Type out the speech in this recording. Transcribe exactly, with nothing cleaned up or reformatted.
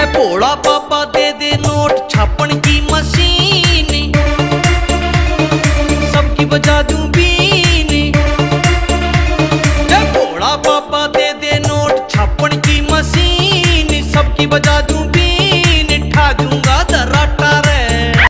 जय भोला बाबा दे दे नोट छापन की मशीन, सबकी बजा दूं बीन। जय भोला बाबा दे दे नोट छापन की मशीन, सबकी बजा